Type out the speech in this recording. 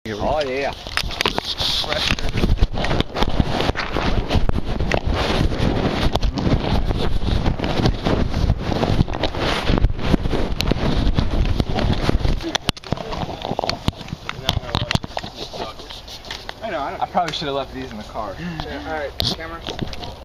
Oh yeah. I know. I probably should have left these in the car. Yeah, all right, camera.